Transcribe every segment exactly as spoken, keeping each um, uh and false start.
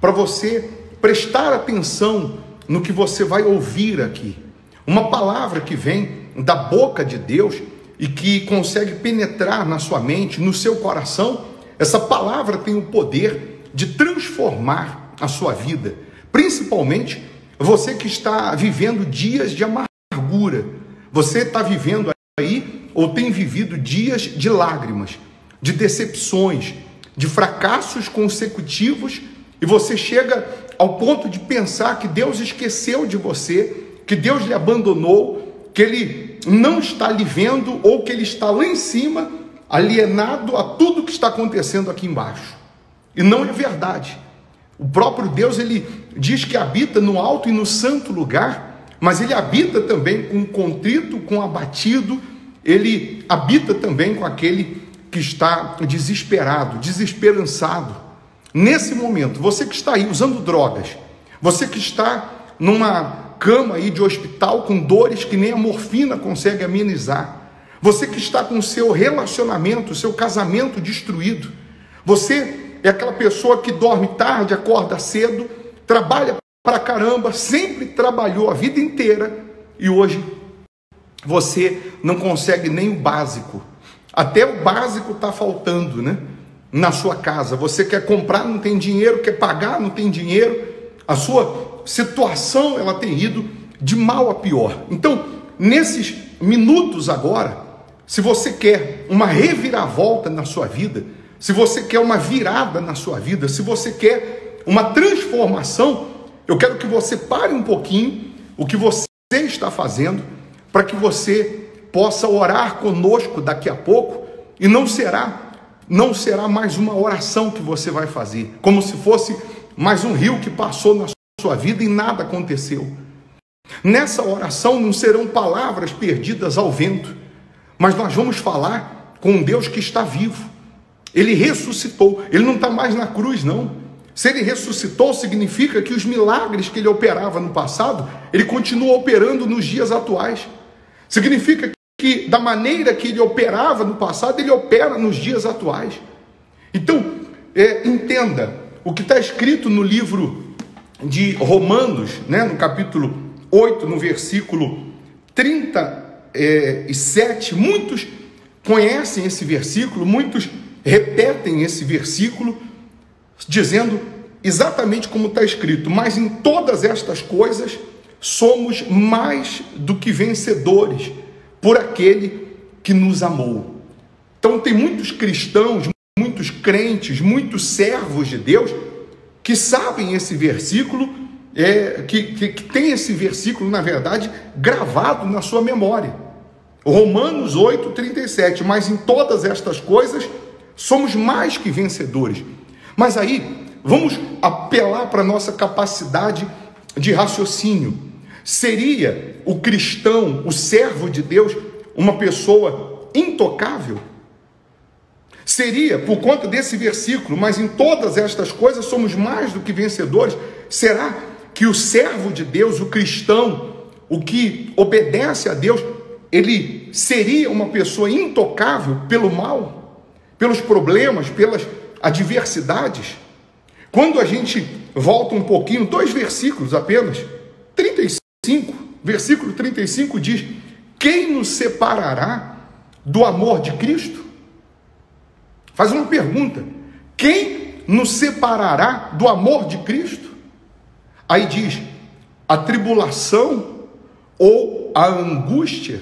para você prestar atenção no que você vai ouvir aqui. Uma palavra que vem da boca de Deus e que consegue penetrar na sua mente, no seu coração. Essa palavra tem o poder de transformar a sua vida, principalmente você que está vivendo dias de amargura. Você está vivendo aí, ou tem vivido dias de lágrimas, de decepções, de fracassos consecutivos, e você chega ao ponto de pensar que Deus esqueceu de você, que Deus lhe abandonou, que Ele não está lhe vendo, ou que Ele está lá em cima, alienado a tudo que está acontecendo aqui embaixo. E não é verdade. O próprio Deus, Ele diz que habita no alto e no santo lugar, mas Ele habita também com o contrito, com o abatido, Ele habita também com aquele que está desesperado, desesperançado. Nesse momento, você que está aí usando drogas, você que está numa cama aí de hospital com dores que nem a morfina consegue amenizar, você que está com o seu relacionamento, o seu casamento destruído, você é aquela pessoa que dorme tarde, acorda cedo, trabalha pra caramba, sempre trabalhou a vida inteira e hoje você não consegue nem o básico. Até o básico está faltando, né? Na sua casa. Você quer comprar, não tem dinheiro, quer pagar, não tem dinheiro. A sua situação, ela tem ido de mal a pior. Então, nesses minutos agora, se você quer uma reviravolta na sua vida, se você quer uma virada na sua vida, se você quer uma transformação, eu quero que você pare um pouquinho o que você está fazendo, para que você possa orar conosco daqui a pouco, e não será, não será mais uma oração que você vai fazer, como se fosse mais um rio que passou na sua vida e nada aconteceu. Nessa oração não serão palavras perdidas ao vento, mas nós vamos falar com um Deus que está vivo. Ele ressuscitou, Ele não está mais na cruz, não. Se Ele ressuscitou, significa que os milagres que Ele operava no passado, Ele continua operando nos dias atuais. Significa que da maneira que Ele operava no passado, Ele opera nos dias atuais. Então, é, entenda, o que está escrito no livro de Romanos, né, no capítulo oito, no versículo trinta e sete, muitos conhecem esse versículo, muitos repetem esse versículo, dizendo exatamente como está escrito: mas em todas estas coisas somos mais do que vencedores por aquele que nos amou. Então tem muitos cristãos, muitos crentes, muitos servos de Deus que sabem esse versículo, é, que, que, que tem esse versículo, na verdade, gravado na sua memória. Romanos oito, trinta e sete, mas em todas estas coisas somos mais que vencedores. Mas aí, vamos apelar para a nossa capacidade de raciocínio. Seria o cristão, o servo de Deus, uma pessoa intocável? Seria, por conta desse versículo, mas em todas estas coisas somos mais do que vencedores, será que o servo de Deus, o cristão, o que obedece a Deus, ele seria uma pessoa intocável pelo mal, pelos problemas, pelas adversidades? Quando a gente volta um pouquinho, dois versículos apenas, trinta e cinco, versículo trinta e cinco diz: quem nos separará do amor de Cristo? Faz uma pergunta: quem nos separará do amor de Cristo? Aí diz: a tribulação, ou a angústia,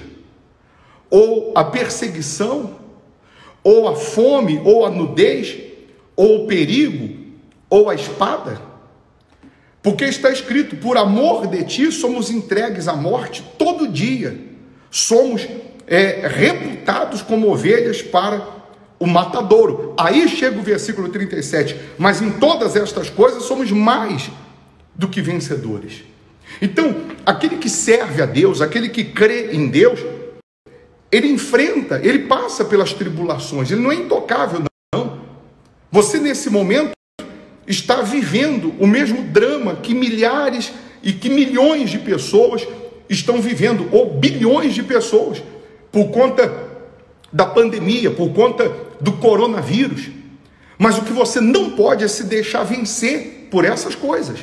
ou a perseguição, ou a fome, ou a nudez, ou o perigo, ou a espada? Porque está escrito: por amor de ti somos entregues à morte todo dia, somos é, reputados como ovelhas para o matadouro. Aí chega o versículo trinta e sete: mas em todas estas coisas somos mais do que vencedores. Então, aquele que serve a Deus, aquele que crê em Deus, ele enfrenta, ele passa pelas tribulações, ele não é intocável, não. Você nesse momento está vivendo o mesmo drama que milhares e que milhões de pessoas estão vivendo, ou bilhões de pessoas, por conta da pandemia, por conta do coronavírus. Mas o que você não pode é se deixar vencer por essas coisas.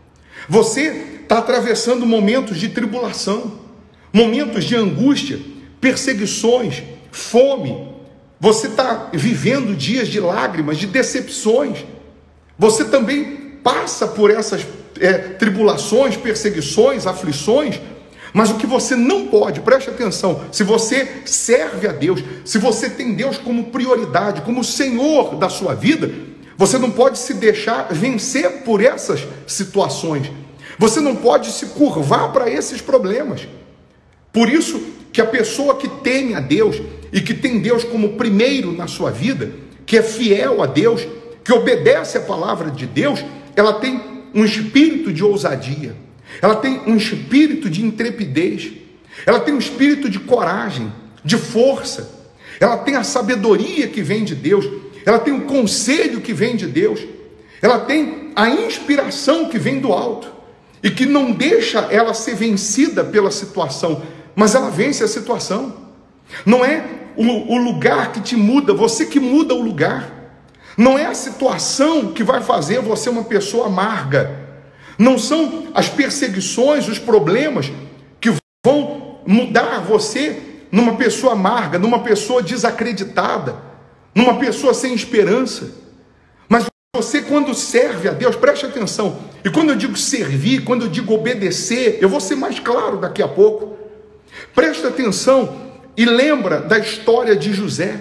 Você está atravessando momentos de tribulação, momentos de angústia, perseguições, fome. Você está vivendo dias de lágrimas, de decepções. Você também passa por essas é, tribulações, perseguições, aflições. Mas o que você não pode, preste atenção, se você serve a Deus, se você tem Deus como prioridade, como Senhor da sua vida, você não pode se deixar vencer por essas situações. Você não pode se curvar para esses problemas. Por isso que a pessoa que teme a Deus e que tem Deus como primeiro na sua vida, que é fiel a Deus, que obedece a palavra de Deus, ela tem um espírito de ousadia. Ela tem um espírito de intrepidez, ela tem um espírito de coragem, de força, ela tem a sabedoria que vem de Deus, ela tem o conselho que vem de Deus, ela tem a inspiração que vem do alto, e que não deixa ela ser vencida pela situação, mas ela vence a situação. Não é o, o lugar que te muda, você que muda o lugar. Não é a situação que vai fazer você uma pessoa amarga. Não são as perseguições, os problemas que vão mudar você numa pessoa amarga, numa pessoa desacreditada, numa pessoa sem esperança. Mas você, quando serve a Deus, preste atenção, e quando eu digo servir, quando eu digo obedecer, eu vou ser mais claro daqui a pouco. Preste atenção e lembra da história de José.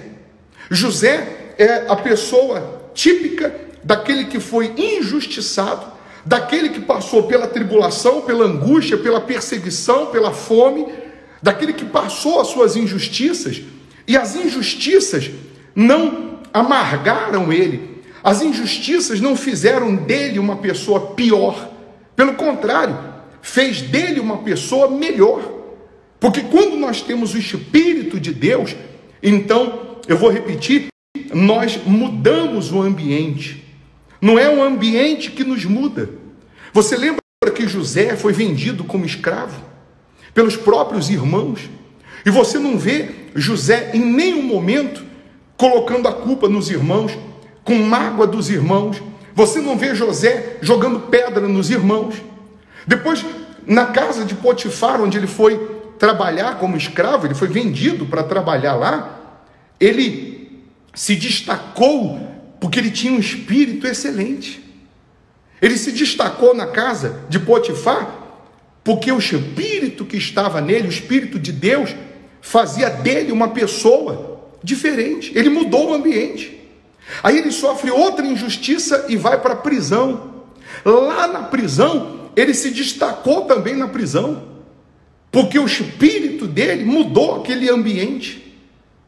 José é a pessoa típica daquele que foi injustiçado, daquele que passou pela tribulação, pela angústia, pela perseguição, pela fome, daquele que passou as suas injustiças, e as injustiças não amargaram ele, as injustiças não fizeram dele uma pessoa pior, pelo contrário, fez dele uma pessoa melhor, porque quando nós temos o Espírito de Deus, então, eu vou repetir, nós mudamos o ambiente. Não é o ambiente que nos muda. Você lembra que José foi vendido como escravo pelos próprios irmãos? E você não vê José em nenhum momento colocando a culpa nos irmãos, com mágoa dos irmãos. Você não vê José jogando pedra nos irmãos. Depois, na casa de Potifar, onde ele foi trabalhar como escravo, ele foi vendido para trabalhar lá, ele se destacou porque ele tinha um espírito excelente. Ele se destacou na casa de Potifar, porque o espírito que estava nele, o espírito de Deus, fazia dele uma pessoa diferente. Ele mudou o ambiente. Aí ele sofre outra injustiça e vai para a prisão. Lá na prisão, ele se destacou também na prisão, porque o espírito dele mudou aquele ambiente.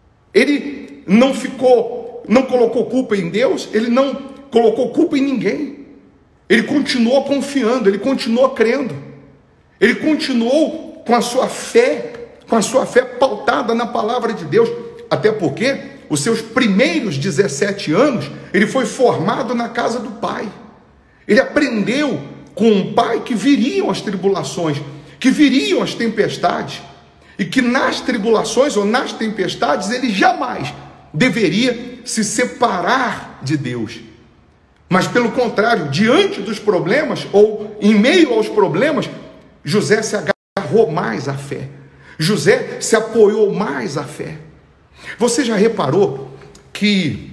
Ele não ficou, não colocou culpa em Deus, ele não colocou culpa em ninguém. Ele continuou confiando, ele continuou crendo. Ele continuou com a sua fé, com a sua fé pautada na palavra de Deus, até porque os seus primeiros dezessete anos, ele foi formado na casa do pai. Ele aprendeu com um pai que viriam as tribulações, que viriam as tempestades, e que nas tribulações ou nas tempestades ele jamais deveria se separar de Deus. Mas pelo contrário, diante dos problemas, ou em meio aos problemas, José se agarrou mais à fé. José se apoiou mais à fé. Você já reparou que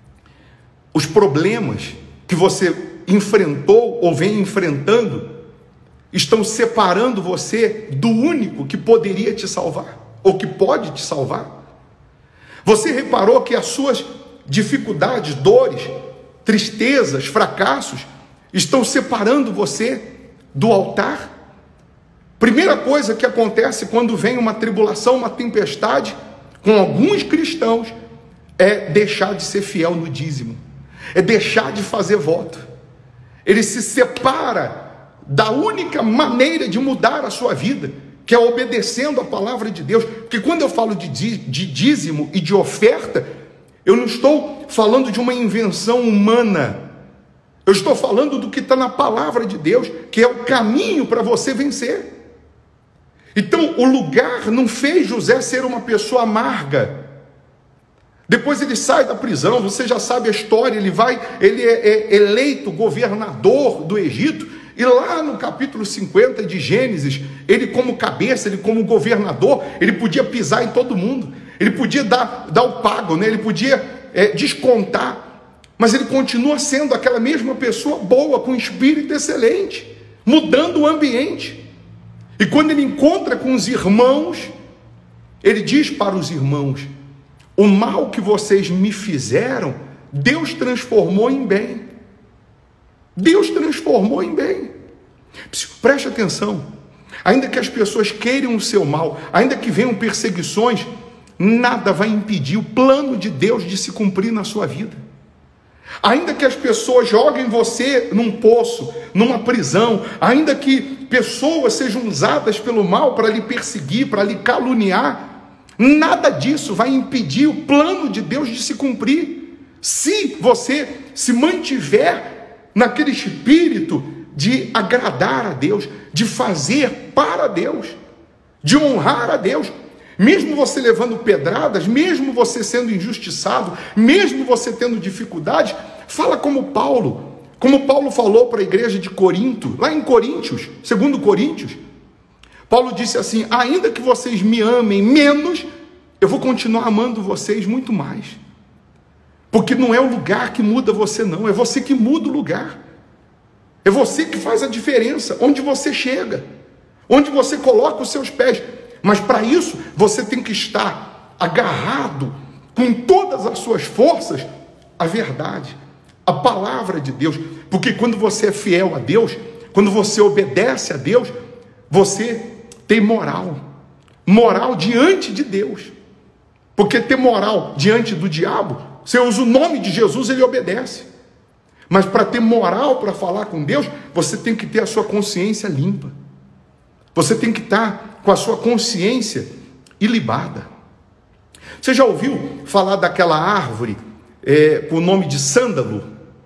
os problemas que você enfrentou ou vem enfrentando estão separando você do único que poderia te salvar, ou que pode te salvar? Você reparou que as suas dificuldades, dores, tristezas, fracassos estão separando você do altar? Primeira coisa que acontece quando vem uma tribulação, uma tempestade, com alguns cristãos, é deixar de ser fiel no dízimo, é deixar de fazer voto. Ele se separa da única maneira de mudar a sua vida, que é obedecendo a palavra de Deus. Porque quando eu falo de, de dízimo e de oferta, eu não estou falando de uma invenção humana, eu estou falando do que está na palavra de Deus, que é o caminho para você vencer. Então o lugar não fez José ser uma pessoa amarga, Depois ele sai da prisão, você já sabe a história, ele vai, ele é, é eleito governador do Egito, e lá no capítulo cinquenta de Gênesis, ele como cabeça, ele como governador, ele podia pisar em todo mundo, ele podia dar, dar o pago, né? Ele podia é, descontar, mas ele continua sendo aquela mesma pessoa boa, com espírito excelente, mudando o ambiente. E quando ele encontra com os irmãos, ele diz para os irmãos: o mal que vocês me fizeram, Deus transformou em bem. Deus transformou em bem. Preste atenção. Ainda que as pessoas queiram o seu mal, ainda que venham perseguições, nada vai impedir o plano de Deus de se cumprir na sua vida. Ainda que as pessoas joguem você num poço, numa prisão, ainda que pessoas sejam usadas pelo mal para lhe perseguir, para lhe caluniar, nada disso vai impedir o plano de Deus de se cumprir, se você se mantiver naquele espírito de agradar a Deus, de fazer para Deus, de honrar a Deus. Mesmo você levando pedradas, mesmo você sendo injustiçado, mesmo você tendo dificuldades, fala como Paulo, como Paulo falou para a igreja de Corinto, lá em Coríntios, segundo Coríntios, Paulo disse assim: ainda que vocês me amem menos, eu vou continuar amando vocês muito mais, porque não é o lugar que muda você não, é você que muda o lugar, é você que faz a diferença, onde você chega, onde você coloca os seus pés. Mas para isso, você tem que estar agarrado com todas as suas forças à verdade, à palavra de Deus. Porque quando você é fiel a Deus, quando você obedece a Deus, você tem moral. Moral diante de Deus. Porque ter moral diante do diabo, você usa o nome de Jesus, ele obedece. Mas para ter moral para falar com Deus, você tem que ter a sua consciência limpa. Você tem que estar com a sua consciência ilibada. Você já ouviu falar daquela árvore é, com o nome de sândalo?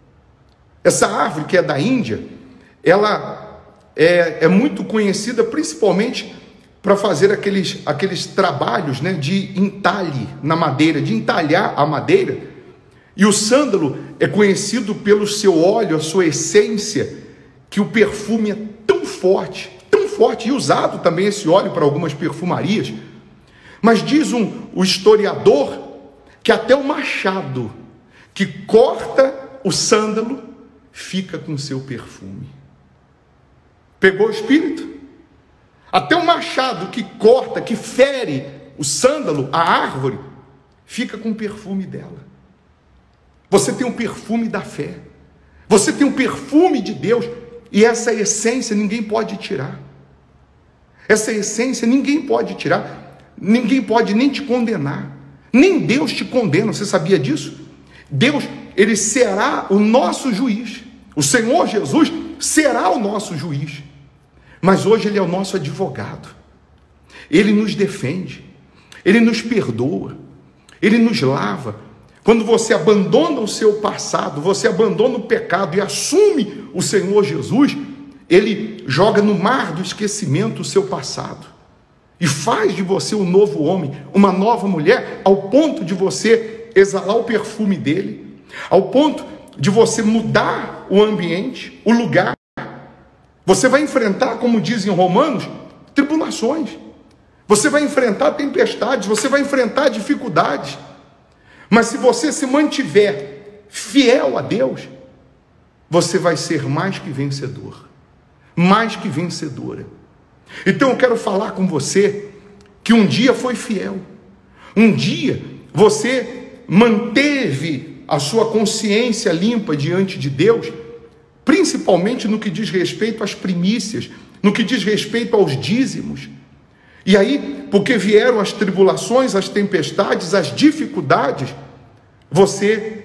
Essa árvore que é da Índia, ela é, é muito conhecida principalmente para fazer aqueles, aqueles trabalhos, né, de entalhe na madeira, de entalhar a madeira. E o sândalo é conhecido pelo seu óleo, a sua essência, que o perfume é tão forte, tão forte, e usado também esse óleo para algumas perfumarias. Mas diz um, o historiador que até o machado que corta o sândalo fica com seu perfume. Pegou o espírito? Até o machado que corta, que fere o sândalo, a árvore, fica com o perfume dela. Você tem o perfume da fé, você tem o perfume de Deus, e essa essência ninguém pode tirar. Essa essência ninguém pode tirar, ninguém pode nem te condenar, nem Deus te condena. Você sabia disso? Deus, ele será o nosso juiz, o Senhor Jesus será o nosso juiz, mas hoje ele é o nosso advogado, ele nos defende, ele nos perdoa, ele nos lava. Quando você abandona o seu passado, você abandona o pecado e assume o Senhor Jesus, ele joga no mar do esquecimento o seu passado e faz de você um novo homem, uma nova mulher, ao ponto de você exalar o perfume dele, ao ponto de você mudar o ambiente, o lugar. Você vai enfrentar, como dizem Romanos, tribulações, você vai enfrentar tempestades, você vai enfrentar dificuldades. Mas se você se mantiver fiel a Deus, você vai ser mais que vencedor, mais que vencedora. Então eu quero falar com você que um dia foi fiel, um dia você manteve a sua consciência limpa diante de Deus, principalmente no que diz respeito às primícias, no que diz respeito aos dízimos. E aí, porque vieram as tribulações, as tempestades, as dificuldades, você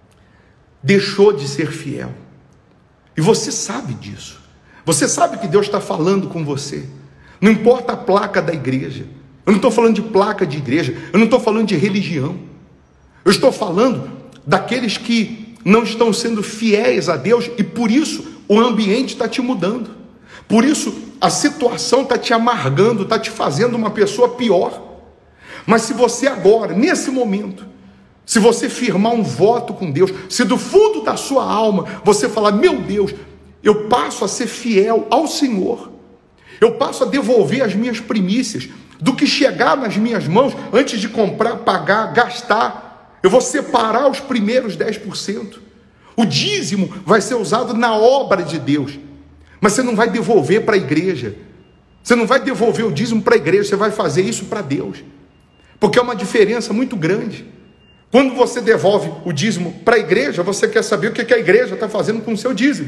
deixou de ser fiel. E você sabe disso. Você sabe que Deus está falando com você. Não importa a placa da igreja. Eu não estou falando de placa de igreja. Eu não estou falando de religião. Eu estou falando daqueles que não estão sendo fiéis a Deus e por isso o ambiente está te mudando. Por isso a situação está te amargando, está te fazendo uma pessoa pior. Mas se você agora, nesse momento, se você firmar um voto com Deus, se do fundo da sua alma você falar: meu Deus, eu passo a ser fiel ao Senhor, eu passo a devolver as minhas primícias, do que chegar nas minhas mãos, antes de comprar, pagar, gastar, eu vou separar os primeiros dez por cento. O dízimo vai ser usado na obra de Deus, mas você não vai devolver para a igreja, você não vai devolver o dízimo para a igreja, você vai fazer isso para Deus, porque é uma diferença muito grande. Quando você devolve o dízimo para a igreja, você quer saber o que a igreja está fazendo com o seu dízimo.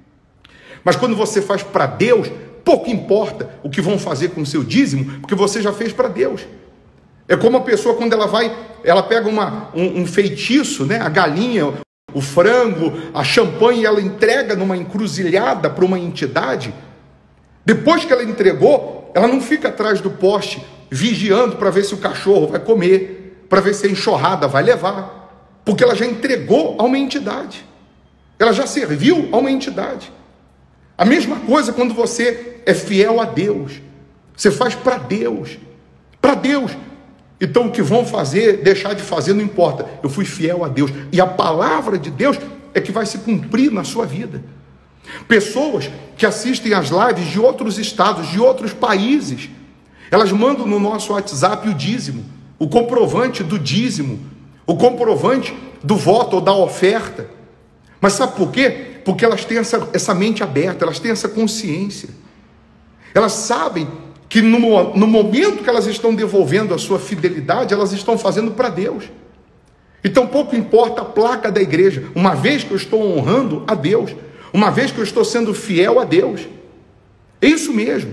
Mas quando você faz para Deus, pouco importa o que vão fazer com o seu dízimo, porque você já fez para Deus. É como a pessoa, quando ela vai, ela pega uma, um, um feitiço, né? A galinha, o frango, a champanhe, ela entrega numa encruzilhada para uma entidade. Depois que ela entregou, ela não fica atrás do poste, vigiando para ver se o cachorro vai comer, para ver se a enxurrada vai levar, porque ela já entregou a uma entidade, ela já serviu a uma entidade. A mesma coisa quando você é fiel a Deus, você faz para Deus, para Deus. Então o que vão fazer, deixar de fazer, não importa, eu fui fiel a Deus, e a palavra de Deus é que vai se cumprir na sua vida. Pessoas que assistem às lives de outros estados, de outros países, elas mandam no nosso WhatsApp o dízimo, o comprovante do dízimo, o comprovante do voto ou da oferta. Mas sabe por quê? Porque elas têm essa, essa mente aberta, elas têm essa consciência. Elas sabem que no, no momento que elas estão devolvendo a sua fidelidade, elas estão fazendo para Deus. Então pouco importa a placa da igreja, uma vez que eu estou honrando a Deus, uma vez que eu estou sendo fiel a Deus. É isso mesmo.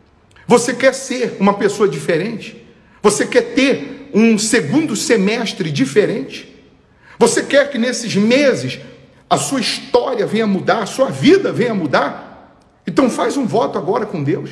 Você quer ser uma pessoa diferente? Você quer ter um segundo semestre diferente? Você quer que nesses meses a sua história venha mudar, a sua vida venha mudar? Então faz um voto agora com Deus.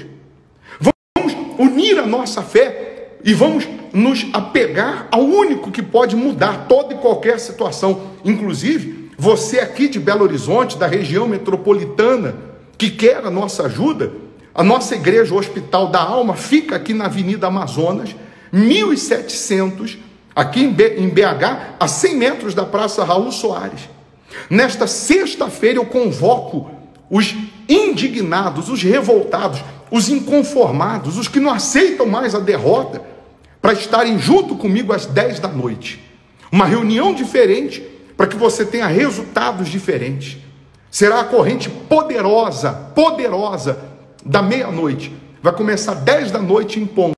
Vamos unir a nossa fé e vamos nos apegar ao único que pode mudar toda e qualquer situação. Inclusive, você aqui de Belo Horizonte, da região metropolitana, que quer a nossa ajuda, a nossa igreja, o Hospital da Alma, fica aqui na Avenida Amazonas, mil e setecentos, aqui em B H, a cem metros da Praça Raul Soares. Nesta sexta-feira eu convoco os indignados, os revoltados, os inconformados, os que não aceitam mais a derrota, para estarem junto comigo às dez da noite. Uma reunião diferente, para que você tenha resultados diferentes. Será a corrente poderosa, poderosa, da meia-noite. Vai começar dez da noite em ponto.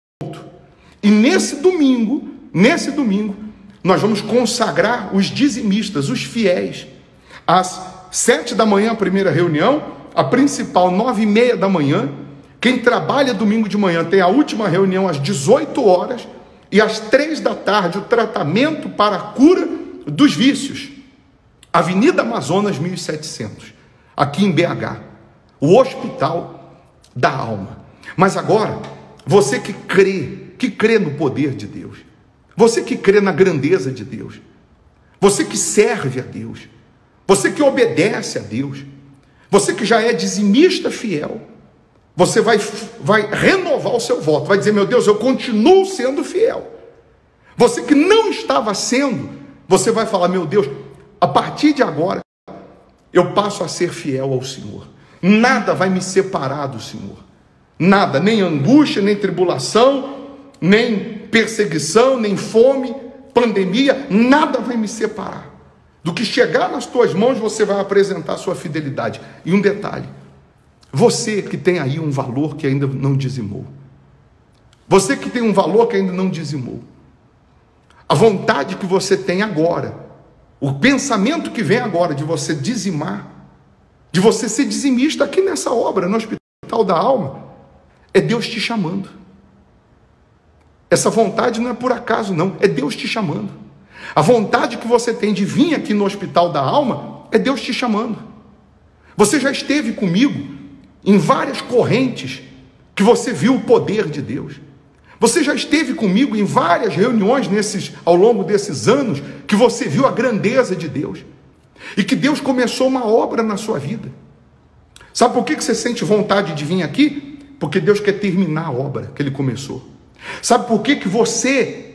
E nesse domingo, nesse domingo, nós vamos consagrar os dizimistas, os fiéis. Às sete da manhã, a primeira reunião, a principal, nove e meia da manhã. Quem trabalha domingo de manhã tem a última reunião às dezoito horas, e às três da tarde, o tratamento para a cura dos vícios. Avenida Amazonas, mil e setecentos, aqui em B H, o Hospital da Alma. Mas agora, você que crê, que crê no poder de Deus, você que crê na grandeza de Deus, você que serve a Deus, você que obedece a Deus, você que já é dizimista fiel, você vai, vai renovar o seu voto, vai dizer: meu Deus, eu continuo sendo fiel. Você que não estava sendo, você vai falar: meu Deus, a partir de agora, eu passo a ser fiel ao Senhor. Nada vai me separar do Senhor. Nada, nem angústia, nem tribulação, nem perseguição, nem fome, pandemia, nada vai me separar. Do que chegar nas tuas mãos, você vai apresentar a sua fidelidade. E um detalhe: você que tem aí um valor que ainda não dizimou, você que tem um valor que ainda não dizimou, a vontade que você tem agora, o pensamento que vem agora de você dizimar, de você ser dizimista aqui nessa obra, no Hospital da Alma, é Deus te chamando. Essa vontade não é por acaso não, é Deus te chamando. A vontade que você tem de vir aqui no Hospital da Alma, é Deus te chamando. Você já esteve comigo em várias correntes que você viu o poder de Deus. Você já esteve comigo em várias reuniões nesses, ao longo desses anos, que você viu a grandeza de Deus. E que Deus começou uma obra na sua vida. Sabe por que você sente vontade de vir aqui? Porque Deus quer terminar a obra que Ele começou. Sabe por que que você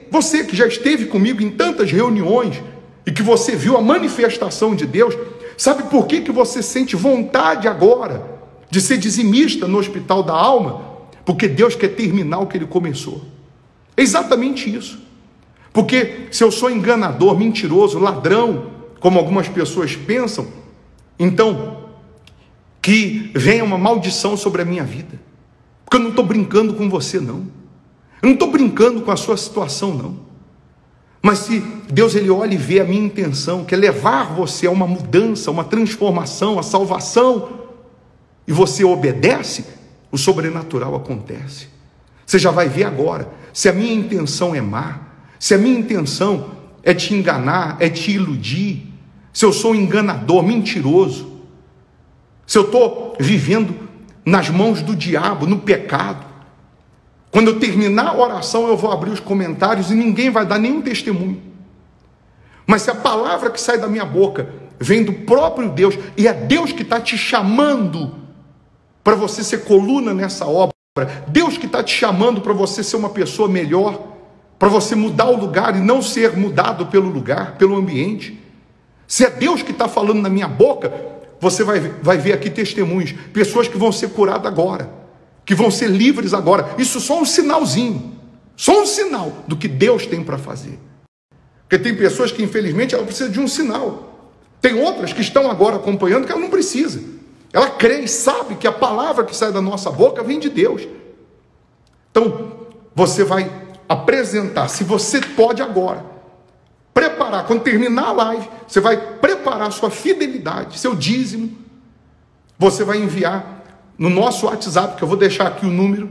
você que já esteve comigo em tantas reuniões e que você viu a manifestação de Deus, sabe por que que você sente vontade agora de ser dizimista no hospital da alma? Porque Deus quer terminar o que Ele começou. É exatamente isso. Porque se eu sou enganador, mentiroso, ladrão, como algumas pessoas pensam, então que venha uma maldição sobre a minha vida. Porque eu não estou brincando com você, não. Eu não estou brincando com a sua situação, não. Mas se Deus ele olha e vê a minha intenção, que é levar você a uma mudança, uma transformação, a salvação, e você obedece, o sobrenatural acontece. Você já vai ver agora, se a minha intenção é má, se a minha intenção é te enganar, é te iludir, se eu sou um enganador, mentiroso, se eu estou vivendo nas mãos do diabo, no pecado, quando eu terminar a oração eu vou abrir os comentários e ninguém vai dar nenhum testemunho. Mas se a palavra que sai da minha boca vem do próprio Deus, e é Deus que está te chamando para você ser coluna nessa obra, Deus que está te chamando para você ser uma pessoa melhor, para você mudar o lugar e não ser mudado pelo lugar, pelo ambiente. Se é Deus que está falando na minha boca, você vai, vai ver aqui testemunhos, pessoas que vão ser curadas agora, que vão ser livres agora. Isso só um sinalzinho, só um sinal do que Deus tem para fazer. Porque tem pessoas que infelizmente ela precisa de um sinal, tem outras que estão agora acompanhando que ela não precisa, ela crê e sabe que a palavra que sai da nossa boca vem de Deus. Então você vai apresentar, se você pode agora, preparar, quando terminar a live, você vai preparar sua fidelidade, seu dízimo, você vai enviar no nosso WhatsApp, que eu vou deixar aqui o número,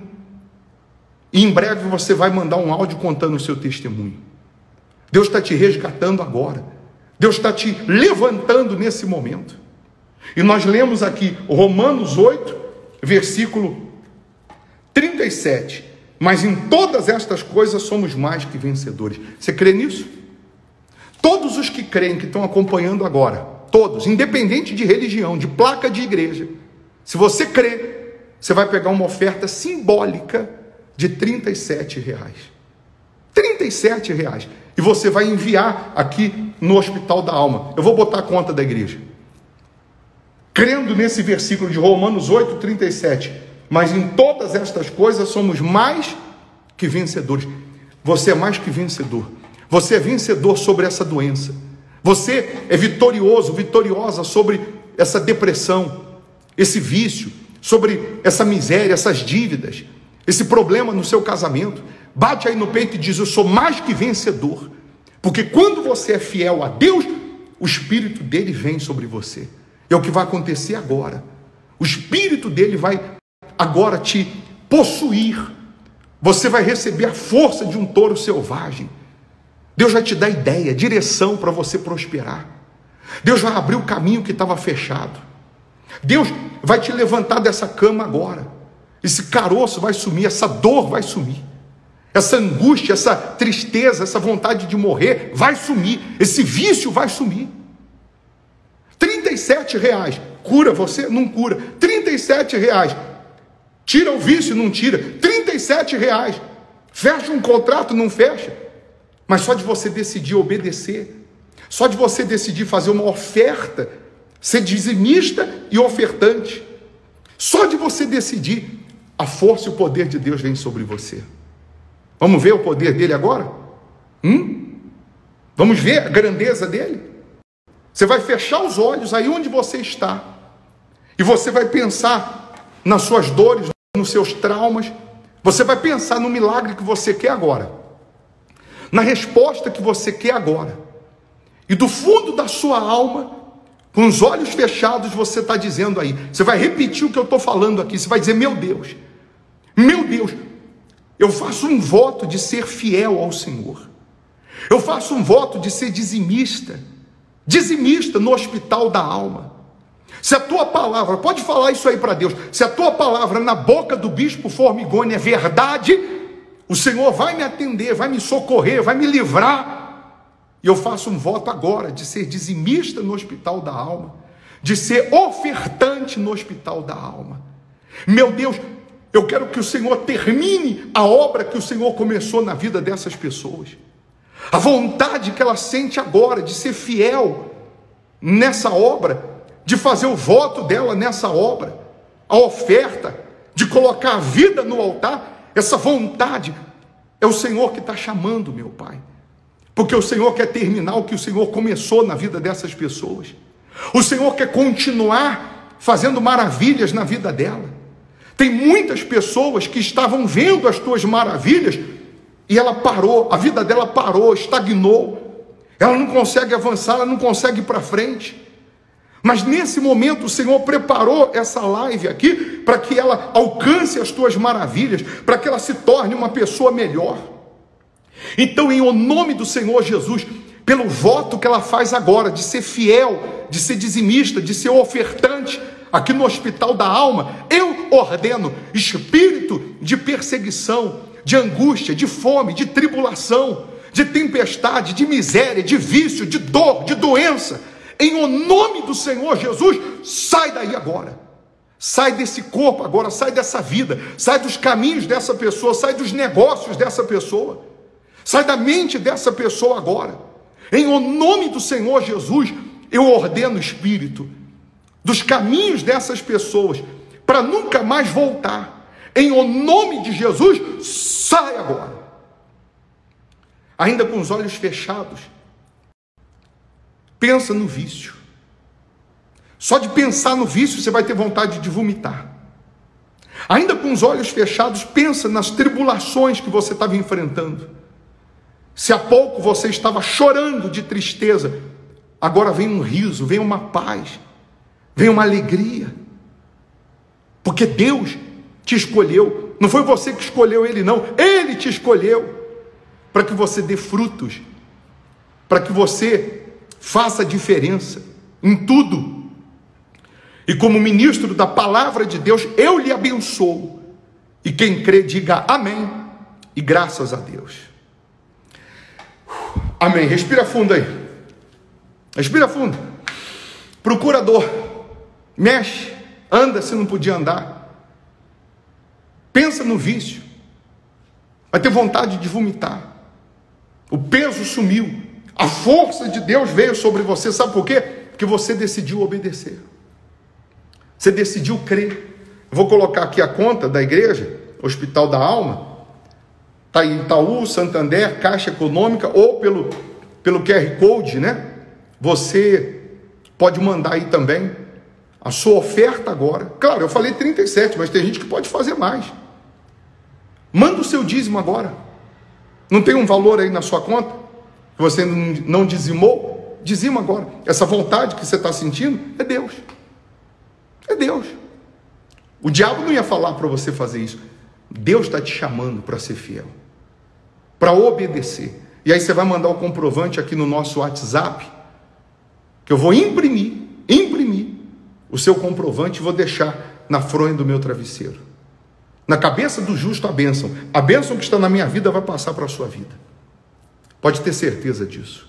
e em breve você vai mandar um áudio contando o seu testemunho. Deus está te resgatando agora, Deus está te levantando nesse momento. E nós lemos aqui Romanos oito, versículo trinta e sete, mas em todas estas coisas somos mais que vencedores. Você crê nisso? Todos os que creem, que estão acompanhando agora, todos, independente de religião, de placa de igreja, se você crê, você vai pegar uma oferta simbólica de trinta e sete reais. trinta e sete reais. E você vai enviar aqui no Hospital da Alma. Eu vou botar a conta da igreja. Crendo nesse versículo de Romanos oito, trinta e sete, mas em todas estas coisas somos mais que vencedores. Você é mais que vencedor. Você é vencedor sobre essa doença. Você é vitorioso, vitoriosa sobre essa depressão, esse vício, sobre essa miséria, essas dívidas, esse problema no seu casamento. Bate aí no peito e diz: eu sou mais que vencedor. Porque quando você é fiel a Deus, o Espírito dele vem sobre você. É o que vai acontecer agora. O Espírito dele vai agora te possuir. Você vai receber a força de um touro selvagem. Deus vai te dar ideia, direção para você prosperar. Deus vai abrir o caminho que estava fechado. Deus vai te levantar dessa cama agora. Esse caroço vai sumir, essa dor vai sumir. Essa angústia, essa tristeza, essa vontade de morrer vai sumir. Esse vício vai sumir. trinta e sete reais. Cura você? Não cura. trinta e sete reais. Tira o vício? Não tira. trinta e sete reais. Fecha um contrato? Não fecha. Mas só de você decidir obedecer, só de você decidir fazer uma oferta, ser dizimista e ofertante, só de você decidir, a força e o poder de Deus vem sobre você. Vamos ver o poder dele agora? Hum? Vamos ver a grandeza dele? Você vai fechar os olhos aí onde você está, e você vai pensar nas suas dores, nos seus traumas, você vai pensar no milagre que você quer agora, na resposta que você quer agora, e do fundo da sua alma, com os olhos fechados, você está dizendo aí, você vai repetir o que eu estou falando aqui, você vai dizer: meu Deus, meu Deus, eu faço um voto de ser fiel ao Senhor, eu faço um voto de ser dizimista, dizimista no hospital da alma. Se a tua palavra, pode falar isso aí para Deus, se a tua palavra na boca do bispo Formigoni é verdade, o Senhor vai me atender, vai me socorrer, vai me livrar. E eu faço um voto agora de ser dizimista no hospital da alma, de ser ofertante no hospital da alma. Meu Deus, eu quero que o Senhor termine a obra que o Senhor começou na vida dessas pessoas. a vontade que ela sente agora de ser fiel nessa obra, de fazer o voto dela nessa obra, a oferta, de colocar a vida no altar, essa vontade é o Senhor que está chamando, meu Pai, porque o Senhor quer terminar o que o Senhor começou na vida dessas pessoas. O Senhor quer continuar fazendo maravilhas na vida dela. Tem muitas pessoas que estavam vendo as tuas maravilhas e ela parou, a vida dela parou, estagnou. Ela não consegue avançar, ela não consegue ir para frente. Mas nesse momento o Senhor preparou essa live aqui para que ela alcance as tuas maravilhas, para que ela se torne uma pessoa melhor. Então, em nome do Senhor Jesus, pelo voto que ela faz agora, de ser fiel, de ser dizimista, de ser ofertante, aqui no Hospital da Alma, eu ordeno espírito de perseguição, de angústia, de fome, de tribulação, de tempestade, de miséria, de vício, de dor, de doença, em o nome do Senhor Jesus, sai daí agora, sai desse corpo agora, sai dessa vida, sai dos caminhos dessa pessoa, sai dos negócios dessa pessoa, sai da mente dessa pessoa agora, em o nome do Senhor Jesus. Eu ordeno, espírito, dos caminhos dessas pessoas, para nunca mais voltar, em o nome de Jesus, sai agora. Ainda com os olhos fechados, pensa no vício. Só de pensar no vício você vai ter vontade de vomitar. Ainda com os olhos fechados, pensa nas tribulações que você estava enfrentando. Se há pouco você estava chorando de tristeza, agora vem um riso, vem uma paz, vem uma alegria, porque Deus te escolheu. Não foi você que escolheu Ele, não, Ele te escolheu para que você dê frutos, para que você faça diferença em tudo. E como ministro da palavra de Deus, eu lhe abençoo, e quem crê diga amém e graças a Deus. Amém. Respira fundo aí, respira fundo, procura dor, mexe, anda se não podia andar, pensa no vício, vai ter vontade de vomitar, o peso sumiu, a força de Deus veio sobre você. Sabe por quê? Porque você decidiu obedecer, você decidiu crer. Eu vou colocar aqui a conta da igreja, Hospital da Alma, está em Itaú, Santander, Caixa Econômica, ou pelo, pelo Q R Code, né? Você pode mandar aí também a sua oferta agora. Claro, eu falei trinta e sete, mas tem gente que pode fazer mais. Manda o seu dízimo agora. Não tem um valor aí na sua conta que você não dizimou? Dizima agora. Essa vontade que você está sentindo é Deus. É Deus. O diabo não ia falar para você fazer isso. Deus está te chamando para ser fiel, para obedecer. E aí você vai mandar o comprovante aqui no nosso WhatsApp, que eu vou imprimir, imprimir o seu comprovante e vou deixar na fronha do meu travesseiro. Na cabeça do justo a bênção. A bênção que está na minha vida vai passar para a sua vida. Pode ter certeza disso.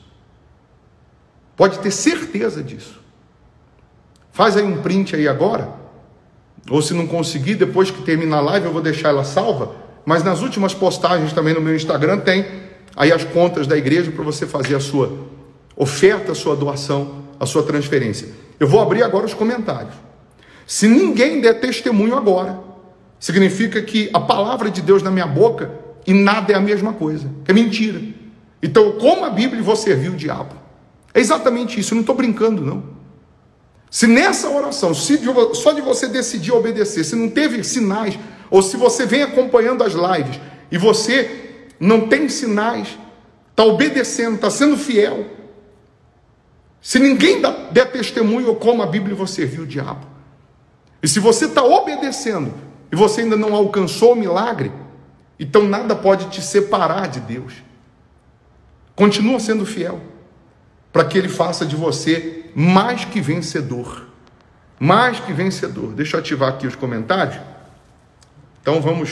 Pode ter certeza disso. Faz aí um print aí agora, ou se não conseguir, depois que terminar a live eu vou deixar ela salva, mas nas últimas postagens também no meu Instagram tem aí as contas da igreja para você fazer a sua oferta, a sua doação, a sua transferência. Eu vou abrir agora os comentários. Se ninguém der testemunho agora, significa que a palavra de Deus na minha boca e nada é a mesma coisa, que é mentira. Então eu como a Bíblia e vou servir o diabo. É exatamente isso, eu não estou brincando não. Se nessa oração, se só de você decidir obedecer, se não teve sinais, ou se você vem acompanhando as lives e você não tem sinais, está obedecendo, está sendo fiel, se ninguém der testemunho, eu como a Bíblia e vou servir o diabo. E se você está obedecendo e você ainda não alcançou o milagre, então nada pode te separar de Deus. Continua sendo fiel, para que Ele faça de você mais que vencedor, mais que vencedor. Deixa eu ativar aqui os comentários. Então vamos,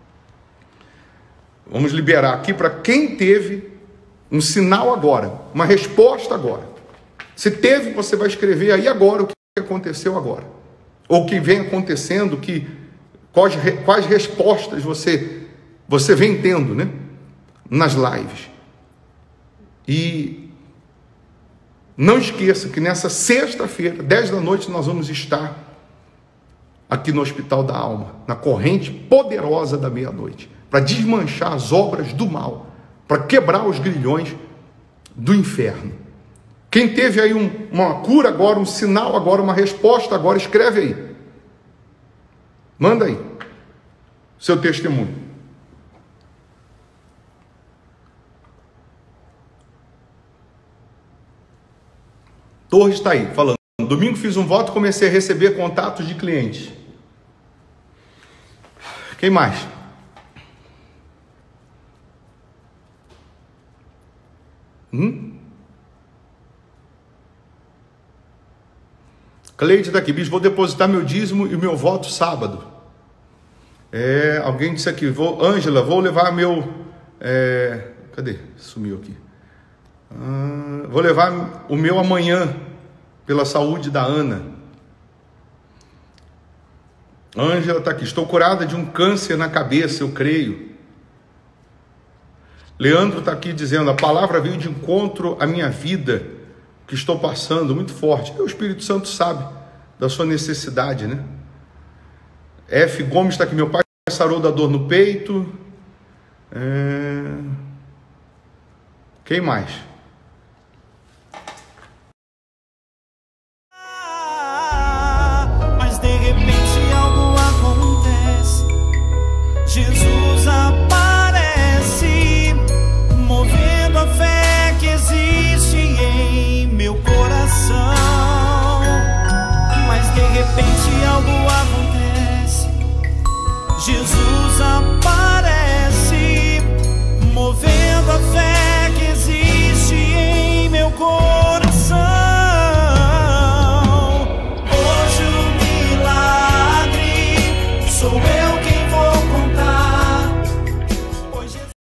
vamos liberar aqui para quem teve um sinal agora, uma resposta agora. Se teve, você vai escrever aí agora o que aconteceu agora, ou o que vem acontecendo, que, quais, quais respostas você, você vem tendo, né, nas lives. E não esqueça que nessa sexta-feira, dez da noite, nós vamos estar aqui no Hospital da Alma, na corrente poderosa da meia-noite, para desmanchar as obras do mal, para quebrar os grilhões do inferno. Quem teve aí um, uma cura agora, um sinal agora, uma resposta agora, escreve aí. Manda aí seu testemunho. Torres está aí, falando. Domingo fiz um voto e comecei a receber contatos de clientes. Quem mais? Hum? Cleide daqui, bicho, vou depositar meu dízimo e o meu voto sábado. É, alguém disse aqui, vou, Ângela, vou levar meu... É, cadê? Sumiu aqui. Ah, vou levar o meu amanhã, pela saúde da Ana. Ângela está aqui, estou curada de um câncer na cabeça, eu creio. Leandro está aqui dizendo, a palavra veio de encontro à minha vida, que estou passando, muito forte. O Espírito Santo sabe da sua necessidade, né? F. Gomes está aqui, meu pai sarou da dor no peito. É... Quem mais?